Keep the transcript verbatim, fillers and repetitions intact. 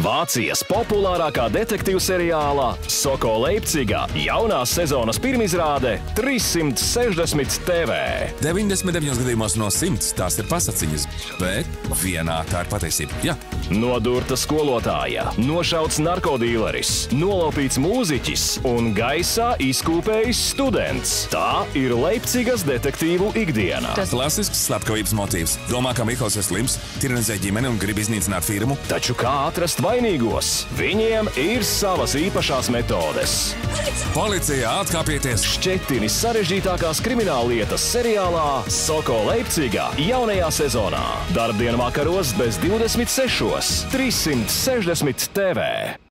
Vācijas populārākā detektīvu seriāla Soko Leipciga jaunās sezonas pirmizrāde trīssimt sešdesmit T V. deviņdesmit deviņos gadījumos no simts tās ir pasaciņas, bet vienā tā ir patiesība. Jā. Nodurta skolotāja, nošauts narkodīleris, nolaupīts mūziķis un gaisā izkūpējis students. Tā ir Leipcigas detektīvu ikdiena. Tas klasisks slepkavības motīvs. Domā, ka Mihals ir slims, tiranizē ģimeni un grib iznīcināt firmu. Taču kā atrast vainīgos? Viņiem ir savas īpašās metodes. Policijā atkāpieties! Šķetini sarežģītākās krimināllietas seriālā Soko Leipciga jaunajā sezonā. Darbdienu vakaros bez divdesmit sešos. trīssimt sešdesmit T V.